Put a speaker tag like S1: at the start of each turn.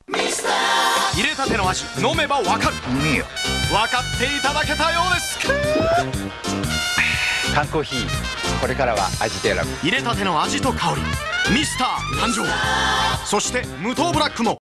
S1: 入れたての味、飲めばわかる。
S2: いいよ。
S1: 分かっていただけたようです。
S2: 缶コーヒー、これからは味で選ぶ。
S1: 入れたての味と香り、ミスター誕生。そして無糖ブラックも